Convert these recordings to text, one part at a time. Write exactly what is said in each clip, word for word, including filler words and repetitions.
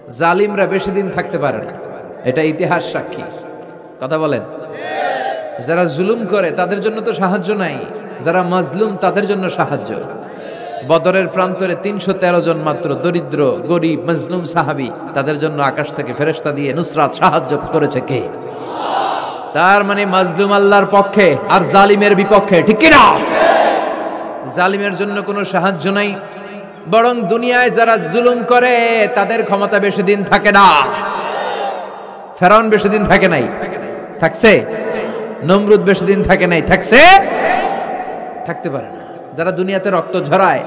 জালিমরা বেশি দিন থাকতে পারে না, এটা ইতিহাস সাক্ষী। কথা বলেন। যারা জুলুম করে তাদের জন্য তো সাহায্য নাই, যারা মাজলুম তাদের জন্য সাহায্য। বদরের প্রান্তরে তিনশো তেরো জন মাত্র দরিদ্র গরিব মাজলুম সাহাবী, তাদের জন্য আকাশ থেকে ফেরেশতা দিয়ে নুসরাত সাহায্য করেছে কে? তার মানে মাজলুম আল্লাহর পক্ষে আর জালিমের বিপক্ষে, ঠিক কি না? জালিমের জন্য কোনো সাহায্য নাই, বরং দুনিয়ায় যারা জুলুম করে তাদের ক্ষমতা বেশি দিন থাকে না। ফেরাউন বেশি দিন থাকে নাই, থাকছে? নমরুদ বেশি দিন থাকে নাই, থাকছে? থাকতে পারে না। যারা দুনিয়াতে রক্ত ঝরায়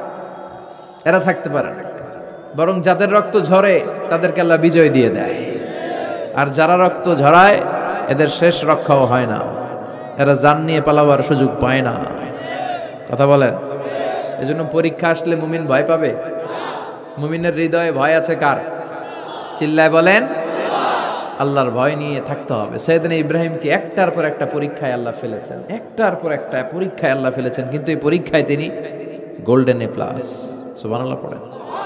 এরা থাকতে পারে না, বরং যাদের রক্ত ঝরে তাদেরকে আল্লাহ বিজয় দিয়ে দেয়। আর যারা রক্ত ঝরায় এদের শেষ রক্ষাও হয় না, এরা জান নিয়ে পালাবার সুযোগ পায় না। কথা বলেন। এজন্য পরীক্ষা আসলে মুমিন ভয় পাবে? মুমিনের হৃদয়ে ভয় আছে কার? চিল্লায় বলেন। আল্লাহর ভয় নিয়ে থাকতে হবে। সাইয়েদনা ইব্রাহিমকে একটার পর একটা পরীক্ষায় আল্লাহ ফেলেছেন, একটার পর একটা পরীক্ষায় আল্লাহ ফেলেছেন, কিন্তু এই পরীক্ষায় তিনি গোল্ডেন এ প্লাস। সুবহানাল্লাহ পড়েন।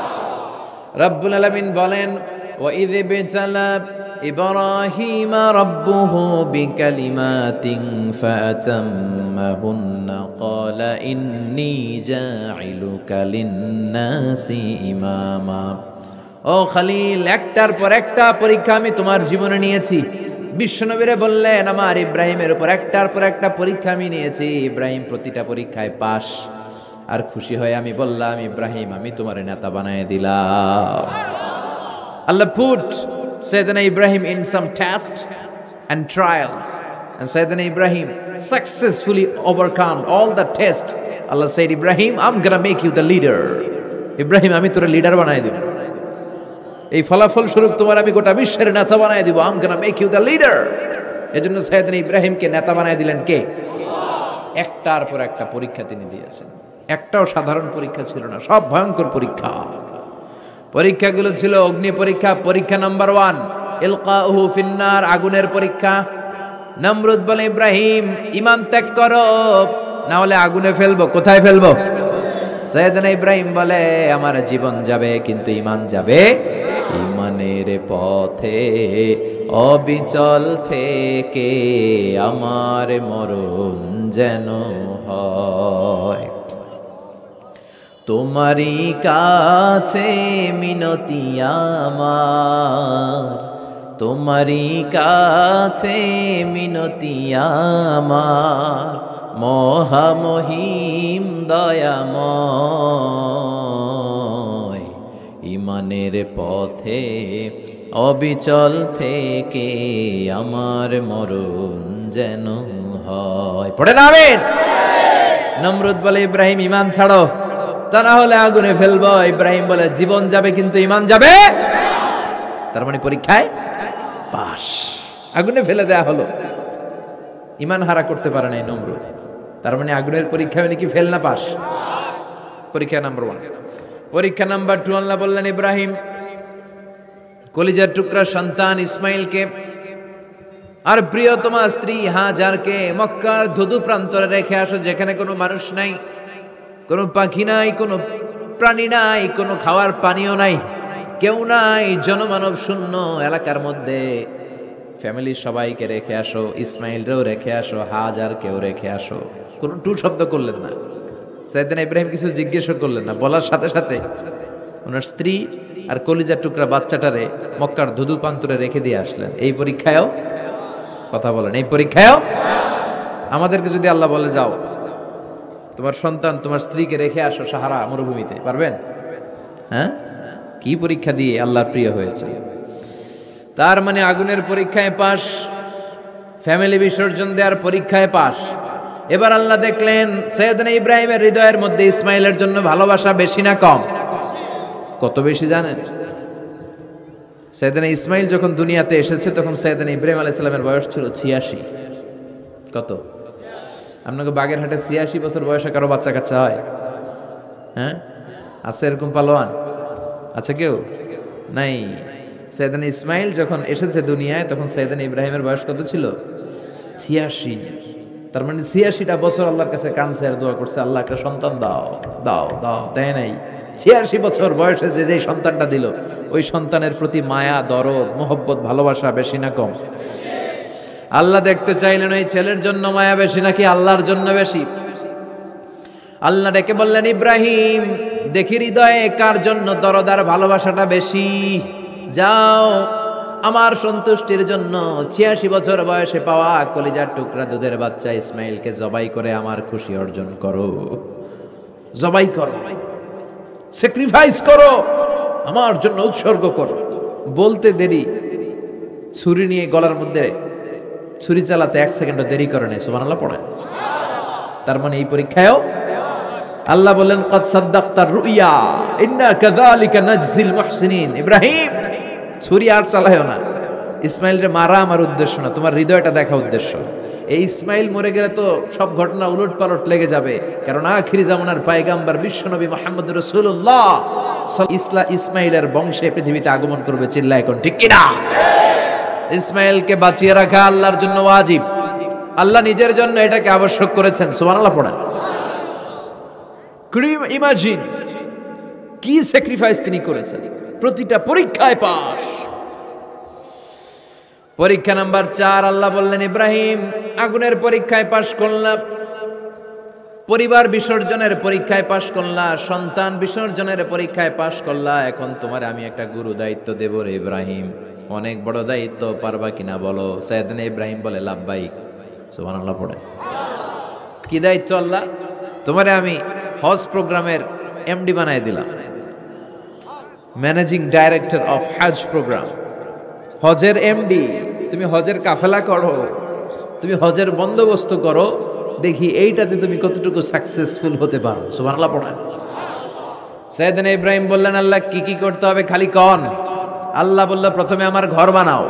রব্বুল আলামিন বলেন, ওয়া ইয বিতালা ইব্রাহিম রাব্বুহু বিকালিমাতিন ফাতাম্মাহুন্না ক্বালা ইন্নী জাইলুকা লিন-নাসি ইমামা। ও খলিল, একটার পর একটা পরীক্ষা আমি তোমার জীবনে নিয়েছি। বিশ্বনবীরে বললেন, আমার ইব্রাহিমের উপর একটার পর একটা পরীক্ষা আমি নিয়েছি, ইব্রাহিম প্রতিটা পরীক্ষায় পাস। আর খুশি হয়ে আমি বললাম, ইব্রাহিম আমি তোমার নেতা বানায় দিলাম। আল্লাহ put Sayyidina Ibrahim in some tests and trials, and Sayyidina Ibrahim successfully overcome all the tests. Allah said, Ibrahim, I'm gonna make you the leader. Ibrahim আমি তোর লিডার বানায় দিব, এই ফলাফল স্বরূপ তোমার আমি গোটা বিশ্বের নেতা বানায় দিব। I'm gonna make you the leader. এজন্য সাইয়েদনা ইব্রাহিমকে নেতা বানায় দিলেন কে? একটার পর একটা পরীক্ষা তিনি দিয়েছেন। একটাও সাধারণ পরীক্ষা ছিল না, সব ভয়ঙ্কর পরীক্ষা। পরীক্ষাগুলো ছিল অগ্নি পরীক্ষা। পরীক্ষা নাম্বার ওয়ান, ইলকাউহু ফিন্নার, আগুনের পরীক্ষা। নমরুদ বলে, ইব্রাহিম ঈমান ত্যাগ করো, না হলে আগুনে ফেলবো। কোথায় ফেলবো? সাইয়েদনা ইব্রাহিম বলে, আমার জীবন যাবে কিন্তু ঈমান যাবে। ঈমানের পথে অবিচল থেকে আমার মরণ যেন হয়। তোমারই কাছে মিনতি আমার, তোমারই কাছে মিনতি আমার, মহামহিম দয়াময়। ঈমানের পথে অবিচল থেকে আমার মরণ যেন হয়। পড়ে না আমিন। নমরুদ বলে, ইব্রাহিম ঈমান ছাড়ো, তা না হলে আগুনে ফেলবো। ইব্রাহিম বলে, জীবন যাবে কিন্তু ঈমান যাবে। তার মানে পরীক্ষায় পাস, আগুনে ফেলে দেয়া হলো। ঈমান হারা করতে পারে নাই নমরুদ। তার মানে আগুনের পরীক্ষায় নাকি ফেল না পাস? পরীক্ষা নাম্বার ওয়ান। পরীক্ষা নাম্বার টু, আল্লাহ বললেন, ইব্রাহিম কলিজার টুকরা সন্তান ইসমাইলকে আর প্রিয়তমা স্ত্রী হাজারকে মক্কার ধুধু প্রান্তরে রেখে আসো, যেখানে কোনো মানুষ নাই, কোনো পাখি নাই, কোনো প্রাণী নাই, কোনো খাওয়ার পানিও নাই, কেউ নাই, জনমানব শূন্য এলাকার মধ্যে। ফ্যামিলির সবাইকে রেখে আসো, ইসমাইলরেও রেখে আসো, হাজারকেও রেখে আসো। কোনো টু শব্দ করলেন না। সাইয়েদনা ইব্রাহিম কিছু জিজ্ঞেসও করলেন না, বলার সাথে সাথে ওনার স্ত্রী আর কলিজার টুকরা বাচ্চাটারে মক্কার ধুধু প্রান্তরে রেখে দিয়ে আসলেন। এই পরীক্ষায়ও, কথা বলেন, এই পরীক্ষায়ও আমাদেরকে যদি আল্লাহ বলে, যাও তোমার সন্তান তোমার স্ত্রীকে রেখে আসো সাহারা মরুভূমিতে, পারবেন? হ্যাঁ, কি পরীক্ষা দিয়ে আল্লাহর প্রিয় হয়েছে। তার মানে আগুনের পরীক্ষায় পাস, ফ্যামিলি বিসর্জন দেওয়ার পরীক্ষায় পাস। এবার আল্লাহ দেখলেন সাইয়েদনা ইব্রাহিমের হৃদয়ের মধ্যে ইসমাইলের জন্য ভালোবাসা বেশি না কম? কত বেশি জানেন? সাইয়েদনা ইসমাইল যখন দুনিয়াতে এসেছে তখন সাইয়েদনা ইব্রাহিম আলাইহিস সালামের বয়স ছিল ছিয়াশি। কত? আপনাকে বাগেরহাটে ছিয়াশি বছর বয়সে কারো বাচ্চা কাচ্চা হয়? হ্যাঁ, আছে এরকম পালোয়ান? আছে কেউ? নাই। সাইয়েদনা ইসমাইল যখন এসেছে দুনিয়ায় তখন সাইয়েদনা ইব্রাহিমের বয়স কত ছিল? ছিয়াশি। তার মানে ছিয়াশিটা বছর আল্লাহর কাছে কাঁদছে আর দোয়া করছে, আল্লাহ একটা সন্তান দাও দাও দাও, দেয় নাই। ছিয়াশি বছর বয়সে যে যে সন্তানটা দিল ওই সন্তানের প্রতি মায়া, দরদ, মোহব্বত, ভালোবাসা বেশি না কম? আল্লাহ দেখতে চাইলেন ওই ছেলের জন্য মায়া বেশি নাকি আল্লাহর জন্য বেশি? আল্লাহ ডেকে বললেন, ইব্রাহিম দেখি হৃদয়ে কার জন্য দরদ আর ভালোবাসাটা বেশি। যাও আমার সন্তুষ্টির জন্য ছিয়াশি বছর বয়সে পাওয়া কলিজার টুকরা দুধের বাচ্চা ইসমাইলকে জবাই করে আমার খুশি অর্জন করো। জবাই করো, স্যাক্রিফাইস করো, আমার জন্য উৎসর্গ করো। বলতে দেরি, ছুরি নিয়ে গলার মধ্যে ছুরি চালাতে এক সেকেন্ডও দেরি করে নেই। সুবহানাল্লাহ পড়ে। তার মানে এই পরীক্ষায়ও আল্লাহ বললেন, কদ সাদ্দাকতার রুইয়া ইন্না কাযালিকা নাজজিল মুহসিনিন। ইব্রাহিম ছুরি আর চালায়ও না। ইসমাইলরে মারা আমার উদ্দেশ্য না, তোমার হৃদয়টা দেখা উদ্দেশ্য। এই ইসমাইল মরে গেলে তো সব ঘটনা উলট পালট লেগে যাবে, কারণ আখিরি জামানার পয়গম্বর বিশ্বনবী মুহাম্মদ রাসূলুল্লাহ ইসলা ইসমাইলের বংশে পৃথিবীতে আগমন করবে। চিল্লা এখন ঠিক কিনা? ইসমাইলকে বাঁচিয়ে রাখা আল্লাহর জন্য ওয়াজিব। আল্লাহ নিজের জন্য এটাকে আবশ্যক করেছেন। সুবহানাল্লাহ পড়েন। Could you imagine কি স্যাক্রিফাইস তিনি করেছেন? প্রতিটা পরীক্ষায় পাস। পরীক্ষা নাম্বার চার, আল্লাহ বললেন, ইব্রাহিম আগুনের পরীক্ষায় পাস করলাম, পরিবার বিসর্জনের পরীক্ষায় পাস করলা, সন্তান বিসর্জনের পরীক্ষায় পাস করলা, এখন তোমার আমি একটা গুরু দায়িত্ব দেব রে ইব্রাহিম। অনেক বড় দায়িত্ব, পারবা কিনা বলো? সাইয়েদনা ইব্রাহিম বলে, লাব্বাইক। সুবহানাল্লাহ পড়ে। কি দায়িত্ব আল্লাহ? তোমারে আমি হজ প্রোগ্রামের এমডি বানায় দিলাম, managing director of Hajj program. হজের এমডি, তুমি হজের কাফেলা করো, তুমি হজের বন্দোবস্ত করো, দেখি এইটাতে তুমি কতটুকু সাকসেসফুল হতে পারো। সুবহানাল্লাহ পড়েন। সাইয়েদনা ইব্রাহিম বললেন, আল্লাহ কি কি করতে হবে খালি কন। আল্লাহ বলল, প্রথমে আমার ঘর বানাও,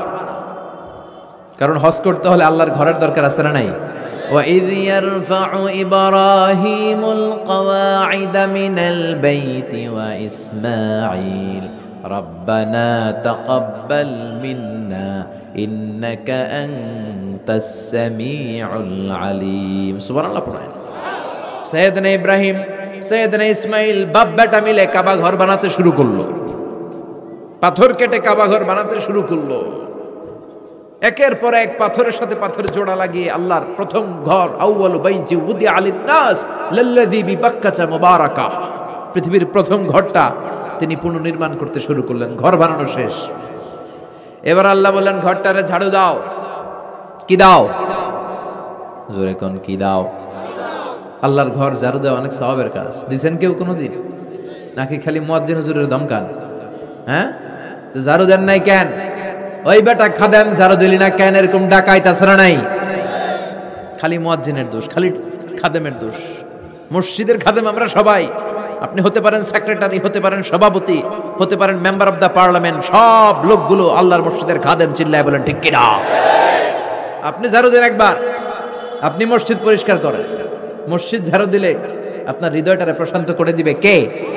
কারণ হজ করতে হলে আল্লাহর ঘরের দরকার আছে না নাই? وَإِذْ يَرْفَعُ إِبْرَاهِيمُ الْقَوَاعِدَ مِنَ الْبَيْتِ وَإِسْمَاعِيلُ رَبَّنَا تَقَبَّلْ مِنَّا إِنَّكَ أَنْتَ السَّمِيعُ الْعَلِيمُ। সুবহানাল্লাহ পড়েন। সাইয়েদনা ইব্রাহিম, সাইয়েদনা ইসমাইল বাপ বেটা মিলে কাবা ঘর বানাতে শুরু করলো। পাথর কেটে কাবা ঘর বানাতে শুরু করলো। একের পর এক পাথরের সাথে পাথর জোড়া লাগিয়ে আল্লাহর প্রথম ঘর, আউয়ালু বাইতি উদিআ লিন-নাস লাল্লাযী বিবাক্কাতা মুবারাকা, পৃথিবীর প্রথম ঘরটা তিনি পুনর্নির্মাণ করতে শুরু করলেন। ঘর বানানো শেষ। এবার আল্লাহ বললেন, ঘরটারে ঝাড়ু দাও। কি দাও? জোরে কোন, কি দাও? আল্লাহর ঘর ঝাড়ু দেওয়া অনেক সওয়াবের কাজ। দিছেন কেউ কোনোদিন? নাকি খালি মুয়াজ্জিন হুজুরের ধমকান? হ্যাঁ, ঝাড়ু দেন নাই কেন? ওই বেটা খাদেম ঝাড়ু দিলি না কেন, এরকম ডাকাইত আছে না নাই? খালি মুয়াজ্জিনের দোষ, খালি খাদেমের দোষ। মসজিদের খাদেম আমরা সবাই। আপনি হতে পারেন সেক্রেটারি, হতে পারেন সভাপতি, হতে পারেন মেম্বার অফ দা পার্লামেন্ট, সব লোকগুলো আল্লাহর মসজিদের খাদেম। চিল্লায় বলেন ঠিক কিনা? আপনি ঝাড়ু দেন একবার, আপনি মসজিদ পরিষ্কার করেন। মসজিদ ঝাড়ু দিলে আপনার হৃদয়টারে প্রশান্ত করে দিবে কে?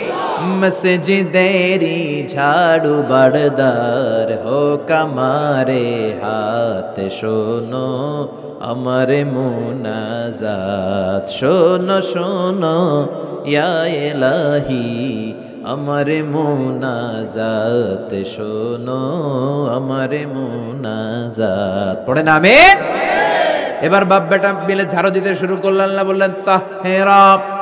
মসজিদেরি ঝাড়ু বারদার হোক আমারে হাত, শোনো আমারে মুনাজাত, শোনো শোনো ইয়া ইলাহি আমারে মুনাজাত, শোনো আমারে মুনাজাত। পড়েন আমিন। এবার বাপ বেটা মিলে ঝাড়ু দিতে শুরু করলেন। আল্লাহ বললেন, তাহহিরা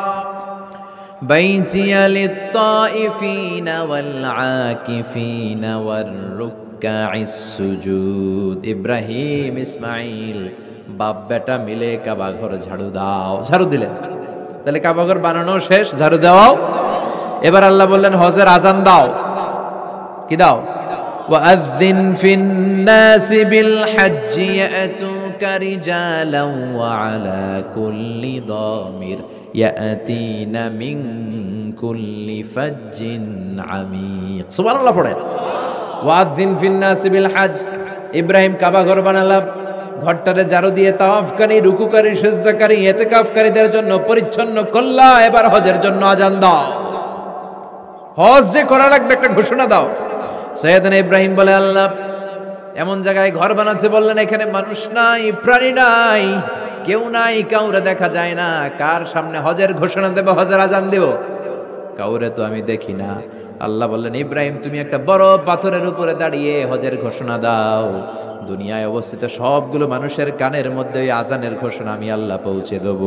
বাইতিয়া লিত-তাইফিনা ওয়াল-আকিফিনা ওয়ার-রুক্কাইস সুজুদ। ইব্রাহিম ইসমাইল বাপ বেটা মিলে কাবা ঘর ঝাড়ু দাও। ঝাড়ু দিলেন। তাহলে কাবা ঘর বানানো শেষ, ঝাড়ু দাও। এবার আল্লাহ বললেন, হজের আজান দাও। কি দাও? وَأَذِّنْ فِي النَّاسِ بِالْحَجِّ يَأْتُوكَ رِجَالًا وَعَلَى كُلِّ ضَامِرٍ يَأْتِينَ مِنْ كُلِّ فَجٍّ عَمِيقٍ। সুবহানাল্লাহ পড়েন। وَأَذِّنْ فِي النَّاسِ بِالْحَجِّ। ইব্রাহিম কাবা ঘর বানালাম, ঘরটারে ঝাড়ু দিয়ে তাওয়াফকারী, রুকুকারী, সিজদাকারী, ইতিকাফকারীদের জন্য পরিচ্ছন্ন করলা। এবার হজের জন্য আজান দাও। হজ যে করা লাগবে একটা ঘোষণা দাও। সাইয়েদনা ইব্রাহিম বলে, আল্লাহ এমন জায়গায় ঘর বানাতে বললেন এখানে মানুষ নাই, প্রাণী নাই, কেউ নাই, কাউরে দেখা যায় না, কার সামনে হজের ঘোষণা দেব, হজের আজান দেব? কাউরে তো আমি দেখি না। আল্লাহ বললেন, ইব্রাহিম তুমি একটা বড় পাথরের উপরে দাঁড়িয়ে হজের ঘোষণা দাও, দুনিয়ায় অবস্থিত সবগুলো মানুষের কানের মধ্যে ওই আজানের ঘোষণা আমি আল্লাহ পৌঁছে দেব।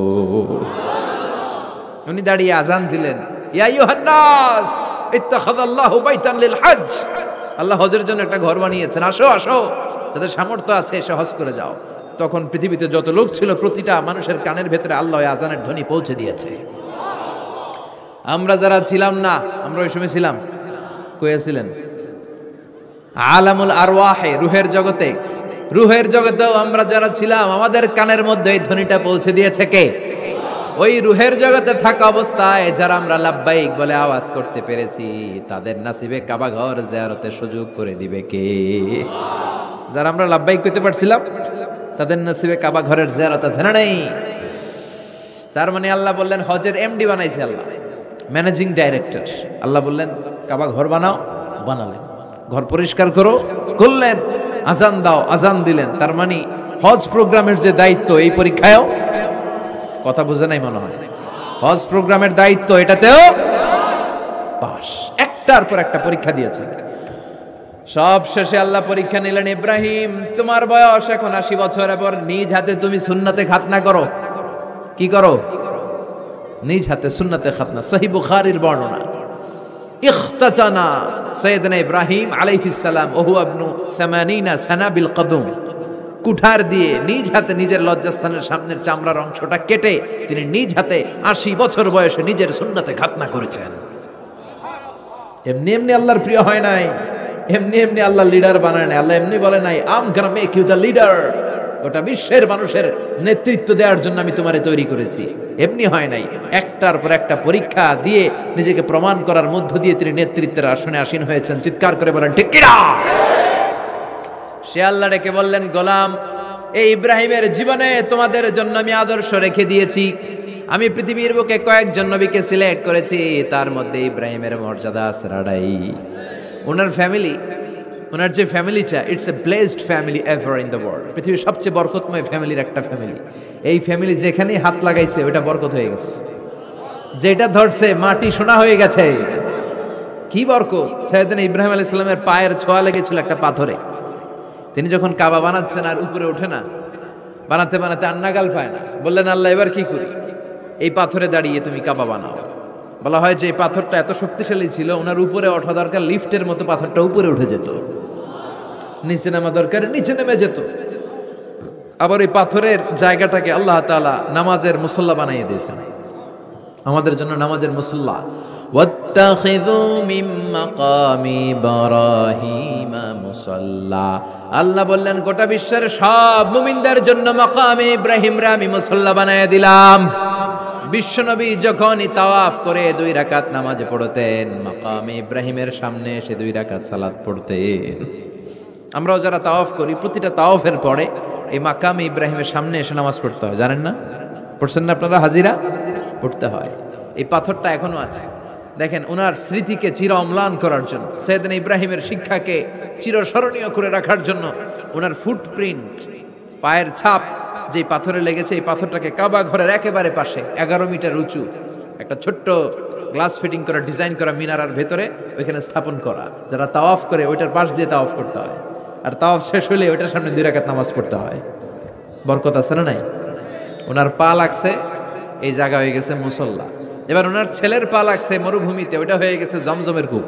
উনি দাঁড়িয়ে আজান দিলেন, ইয়া আইয়ুহান নাস ইত্তাখাযাল্লাহু বাইতান লিল হজ, আল্লাহ হজের জন্য একটা ঘর বানিয়েছেন, আসো আসো, যাদের সামর্থ্য আছে এসে হজ করে যাও। তখন পৃথিবীতে যত লোক ছিল প্রতিটা মানুষের কানের ভেতরে আল্লাহ আজানের ধ্বনি পৌঁছে দিয়েছে। আমরা যারা ছিলাম না, আমরা ওই সময় ছিলাম, কয়েছিলেন আলামুল আরওয়াহে, রুহের জগতে, রুহের জগতেও আমরা যারা ছিলাম আমাদের কানের মধ্যে এই ধ্বনিটা পৌঁছে দিয়েছে কে? ওই রুহের জগতে থাকা অবস্থায় যারা আমরা লাব্বাইক বলে আওয়াজ করতে পেরেছি, তাদের নাসিবে কাবা ঘর জিয়ারতের সুযোগ করে দিবে কে? যারা আমরা লাব্বাইক করতে পারছিলাম তাদের নসিবে কাবা ঘরের জিয়ারত আছে না নাই? তার মানে আল্লাহ বললেন হজের এমডি বানাইছে আল্লাহ, ম্যানেজিং ডাইরেক্টর। আল্লাহ বললেন কাবা ঘর বানাও, বানালেন। ঘর পরিষ্কার করো, করলেন। আজান দাও, আজান দিলেন। তার মানে হজ প্রোগ্রামের যে দায়িত্ব এই পরীক্ষায়ও, কথা বুঝে নাই মনে হয়, হজ প্রোগ্রামের দায়িত্ব এটাতেও পাস। একটার পর একটা পরীক্ষা দিয়েছে। সব শেষে আল্লাহ পরীক্ষা নিলেন, ইব্রাহিম তোমার বয়স এখন আশি বছর, এবার নিজ হাতে তুমি সুন্নাতে খাতনা করো। কি করো? নিজ হাতে সুন্নাতে খাতনা। সহিহ বুখারীর বর্ণনা, ইখতাতানা সাইয়েদনা ইব্রাহিম আলাইহিস সালাম ওহু ইবনু সামানিনা সানা বিল কদম, কুঠার দিয়ে নিজ হাতে নিজের লজ্জাস্থানের সামনের চামড়ার অংশটা কেটে তিনি নিজ হাতে আশি বছর বয়সে নিজের সুন্নাতে খাতনা করেছেন। এমনি এমনি আল্লাহর প্রিয় হয় নাই, এমনি এমনি আল্লাহ লিডার বানায় নাই। আল্লাহ এমনি বলে নাই I'm gonna make you the leader, গোটা বিশ্বের মানুষের নেতৃত্ব দেওয়ার জন্য আমি তোমারে তৈরি করেছি। এমনি হয় নাই, একটার পর একটা পরীক্ষা দিয়ে নিজেকে প্রমাণ করার মধ্য দিয়ে তিনি নেতৃত্বের আসনে আসীন হয়েছেন। চিৎকার করে বলেন ঠিক কিনা? সে আল্লাহ ডেকে বললেন, গোলাম এই ইব্রাহিমের জীবনে তোমাদের জন্য আমি আদর্শ রেখে দিয়েছি। আমি পৃথিবীর বুকে কয়েকজন নবীকে সিলেক্ট করেছি, তার মধ্যে ইব্রাহিমের মর্যাদা আছে রাডাই। ওনার ফ্যামিলি, ওনার যে ফ্যামিলিটা, it's a blessed family ever in the world. পৃথিবীর সবচেয়ে বরকতময় ফ্যামিলির একটা ফ্যামিলি। এই ফ্যামিলি যেখানেই হাত লাগাইছে ওটা বরকত হয়ে গেছে, যেটা ধরছে মাটি সোনা হয়ে গেছে। কি বরকত! সাইয়েদনা ইব্রাহিম আলাইহিস সালামের পায়ের ছোঁয়া লেগেছিল একটা পাথরে। তিনি যখন কাবা বানাচ্ছেন আর উপরে ওঠে না, বানাতে বানাতে আর নাগাল পায় না, বললেন আল্লাহ এবার কি করি? এই পাথরে দাঁড়িয়ে তুমি কাবা বানাও। বলা হয় যে এই পাথরটা এত শক্তিশালী ছিল, ওনার উপরে ওঠা দরকার, লিফটের মতো পাথরটা উপরে উঠে যেত, নিচে নামা দরকার নিচে নেমে যেত। আবার এই পাথরের জায়গাটাকে আল্লাহ তাআলা নামাজের মুসল্লা বানিয়ে দিয়েছেন, আমাদের জন্য নামাজের মুসল্লা। ওয়াত্তাখিযু মিন মাকামি ইব্রাহিমা মুসাল্লা। আল্লাহ বললেন গোটা বিশ্বের সব মুমিনদের জন্য মাকামে ইব্রাহিমরে আমি মুসল্লা বানিয়ে দিলাম। বিশ্বনবী যখনই তাওয়াফ করে দুই রাকাত নামাজ পড়তেন, মাকামে ইব্রাহিমের সামনে এসে দুই রাকাত সালাত পড়তেন। আমরাও যারা তাওয়াফ করি, প্রতিটা তাওয়াফের পরে এই মাকামে ইব্রাহিমের সামনে এসে নামাজ পড়তে হয়, জানেন না? পড়ছেন না আপনারা? হাজিরা পড়তে হয়। এই পাথরটা এখনো আছে। দেখেন, ওনার স্মৃতিকে চির অম্লান করার জন্য, সাইয়েদনা ইব্রাহিমের শিক্ষাকে চিরস্মরণীয় করে রাখার জন্য ওনার ফুটপ্রিন্ট, পায়ের ছাপ যে পাথরে লেগেছে, এই পাথরটাকে কাবা ঘরের একেবারে পাশে এগারো মিটার উঁচু একটা ছোট্ট গ্লাস ফিটিং করা, ডিজাইন করা মিনারার ভেতরে ওইখানে স্থাপন করা। যারা তাওয়াফ করে ওইটার পাশ দিয়ে তাওয়াফ করতে হয়, আর তাওয়াফ শেষ হলে ওইটার সামনে দুই রাকাত নামাজ পড়তে হয়। বরকত আছে না নাই? ওনার পা লাগছে, এই জায়গা হয়ে গেছে মুসল্লা। এবার ওনার ছেলের পা লাগছে মরুভূমিতে, ওইটা হয়ে গেছে জমজমের কূপ।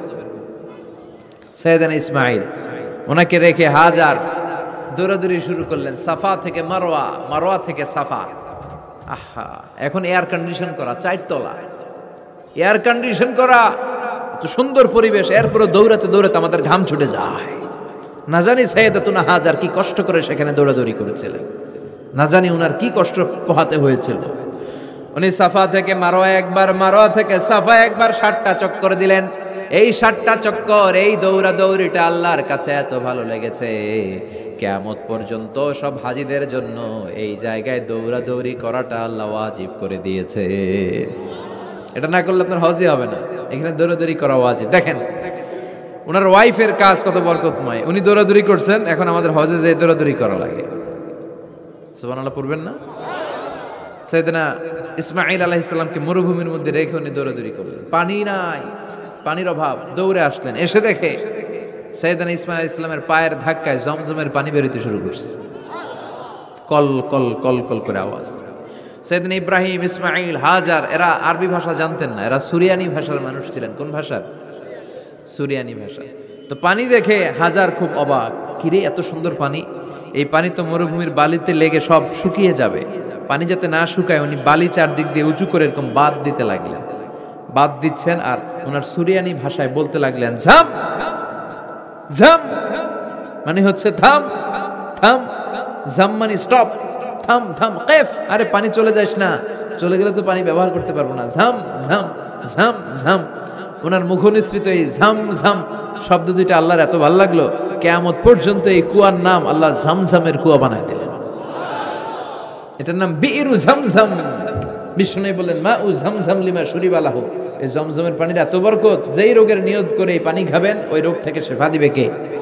সাইয়েদনা ইসমাইল ওনাকে রেখে হাজার দৌড়াদৌড়ি শুরু করলেন, সাফা থেকে মারওয়া, মারওয়া থেকে সাফা। আহা, এখন এয়ার কন্ডিশন করা, চারতলা এয়ার কন্ডিশন করা, এত সুন্দর পরিবেশ, এরপরে দৌড়াতে দৌড়াতে আমাদের ঘাম ছুটে যায়। না জানি সাইয়েদাতুনা হাজার কি কষ্ট করে সেখানে দৌড়াদৌড়ি করেছিলেন, না জানি উনার কি কষ্ট পোহাতে হয়েছিল। উনি সাফা থেকে মারওয়া একবার, মারওয়া থেকে সাফা একবার ষাটটা চক্কর দিলেন। এই ষাটটা চক্কর, এই দৌড়া দৌড়িটা আল্লাহর কাছে এত ভালো লেগেছে, কিয়ামত পর্যন্ত সব হাজীদের জন্য এই জায়গায় দৌড়াদৌড়ি করাটা আল্লাহ ওয়াজিব করে দিয়েছে। এটা না করলে আপনার হজই হবে না, এখানে দৌড়াদৌড়ি করা ওয়াজিব। দেখেন ওনার ওয়াইফের কাজ কত বরকতময়, উনি দৌড়াদৌড়ি করছেন, এখন আমাদের হজে যে দৌড়াদৌড়ি করা লাগে। সুবহানাল্লাহ পড়বেন না? সাইয়েদনা ইসমাঈল আলাইহিস সালামকে মরুভূমির মধ্যে রেখে উনি দৌড়াদৌড়ি করলেন, পানি নাই, পানির অভাব, দৌড়ে আসলেন, এসে দেখে সাইয়েদনা ইসমাঈল আলাইহিস সালামের পায়ের ধাক্কায় জমজমের পানি বের হতে শুরু করছে, কল কল কল কল করে আওয়াজ। সাইয়েদনা ইব্রাহিম, ইসমাঈল, হাজার এরা আরবি ভাষা জানতেন না, এরা সুরিয়ানি ভাষার মানুষ ছিলেন। কোন ভাষার? সুরিয়ানি ভাষা। তো পানি দেখে হাজার খুব অবাক, কিরে এত সুন্দর পানি, এই পানি তো মরুভূমির বালিতে লেগে সব শুকিয়ে যাবে, পানি যাতে না শুকায় উনি বালি চারদিক দিয়ে উঁচু করে এরকম বাদ দিতে লাগলেন, বাদ দিচ্ছেন আর ওনার সুরিয়ানি ভাষায় বলতে লাগলেন ঝাম ঝাম, মানে হচ্ছে থাম থাম, ঝাম মানে স্টপ, থাম থাম, কেফ, আরে পানি চলে যাস না, চলে গেলে তো পানি ব্যবহার করতে পারবো না, ঝাম ঝাম ঝাম ঝাম। ওনার মুখনিসৃত এই ঝাম ঝাম শব্দ দুইটা আল্লাহর এত ভালো লাগলো, কিয়ামত পর্যন্ত এই কুয়ার নাম আল্লাহ ঝামঝামের কুয়া বানায় দিলেন। এটার নাম বিইরু ঝামঝাম। বিষ্ণু বললেন মা উ ঝামঝাম লিমা শুরিবা লাহু, এই জমজমের পানির এত বরকত, যেই রোগের নিয়ত করে এই পানি খাবেন ওই রোগ থেকে শেফা দিবে কে?